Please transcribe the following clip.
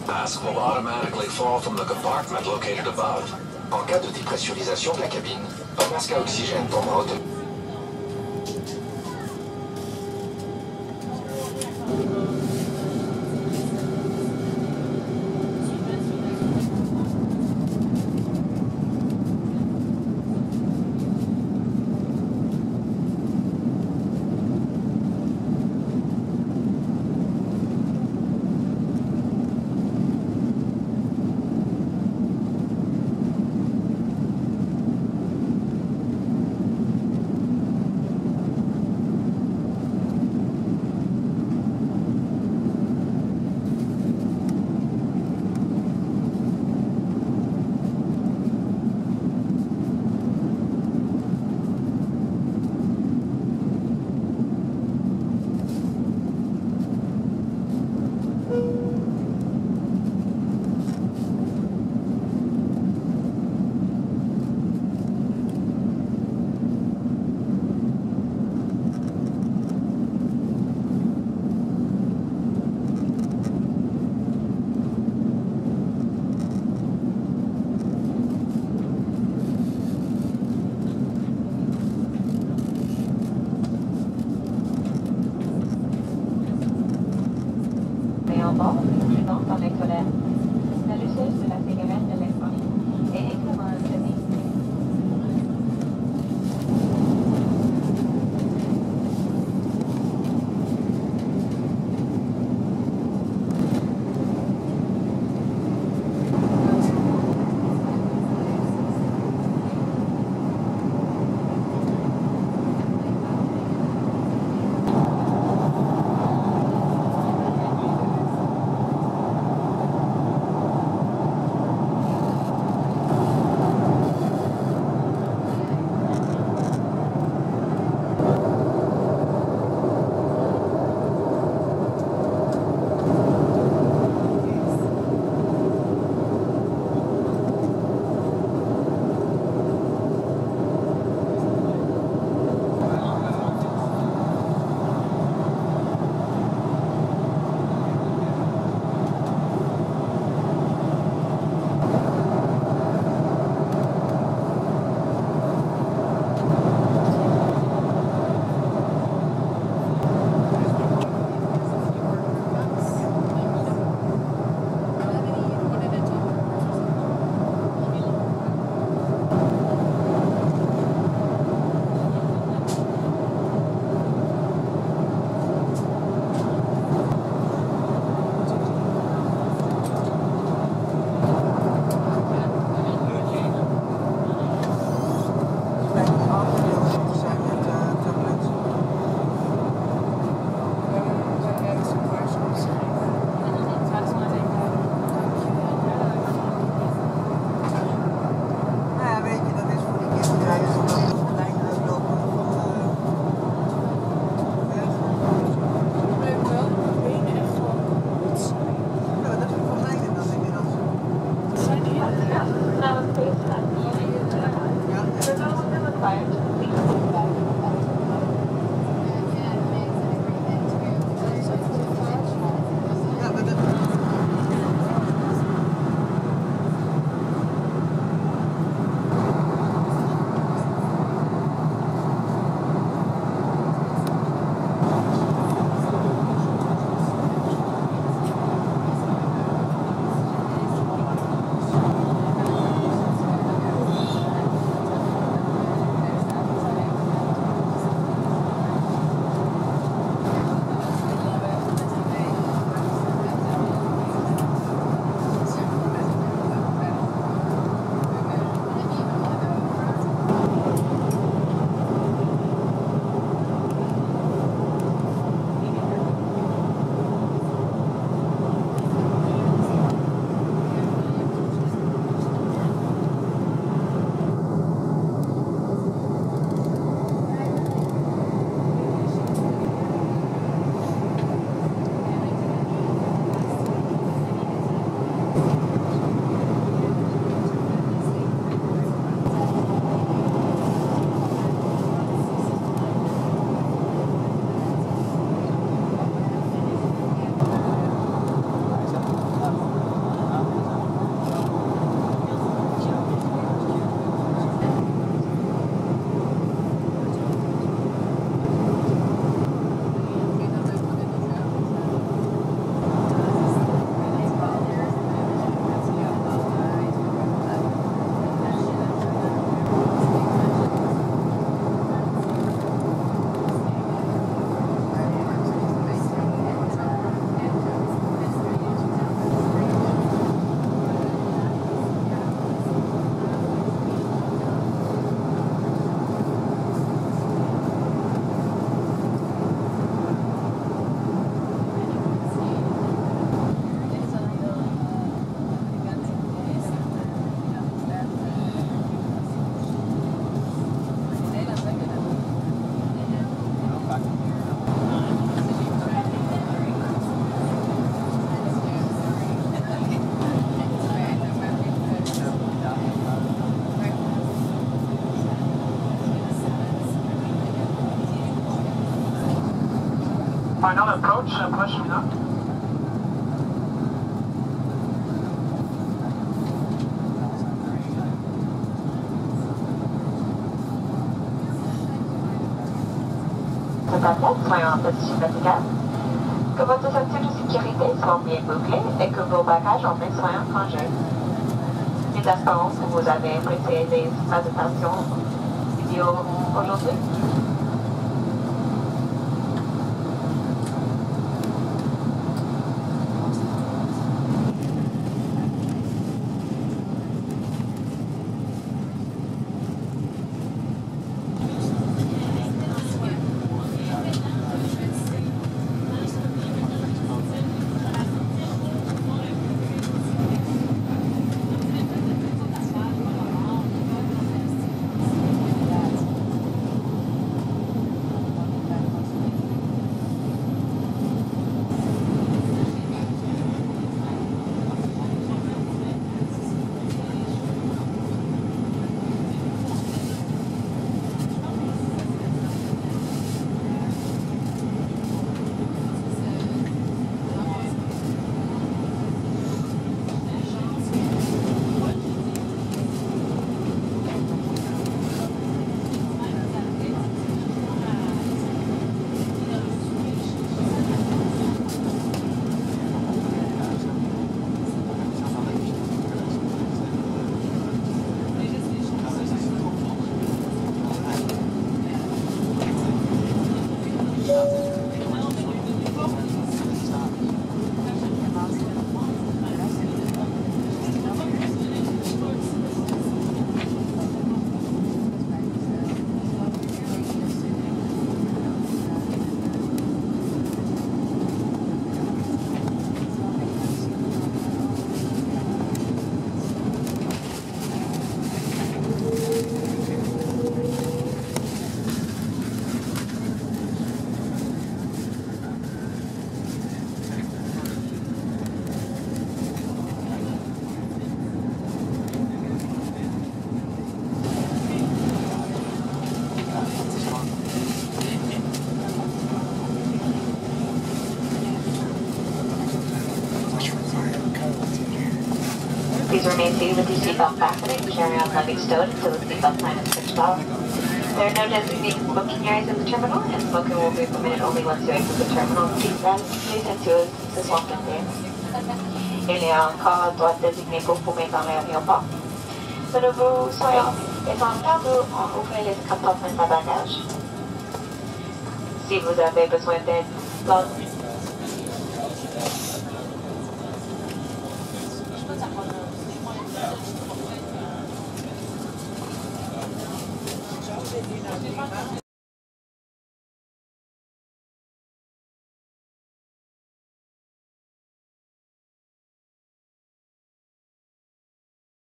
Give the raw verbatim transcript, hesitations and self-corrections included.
Mask will automatically fall from the compartment located above. En cas de dépressurisation de la cabine, un masque à oxygène tombera automatiquement. Dans les colères. La luceuse de la cigarette de l'époque est éclairant de tu rapproches, là. Soyons en position verticale. Que votre ceinture de sécurité soit bien bouclée et que vos bagages en main soient rangés. Les espérons que vous avez apprécié les présentations vidéo aujourd'hui. Please remain seated with your seatbelt fastening and carry on luggage stowed until the seatbelt sign is switched off. There are no designated smoking areas in the terminal, and smoking will be permitted only once you exit the terminal. Please ensure ce soit contained. Il y a encore un droit désigné pour fumer dans l'aéroport. Venez-vous, soyons étendus, on ouvre les compartiments à bagages. Si vous avez besoin d'aide, lors